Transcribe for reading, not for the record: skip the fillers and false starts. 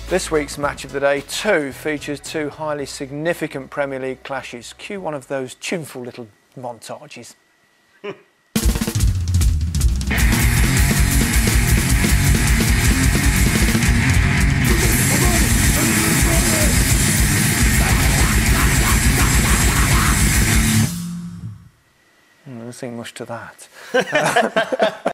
This week's Match of the Day 2 features two highly significant Premier League clashes. Cue one of those tuneful little montages. I don't think much to that.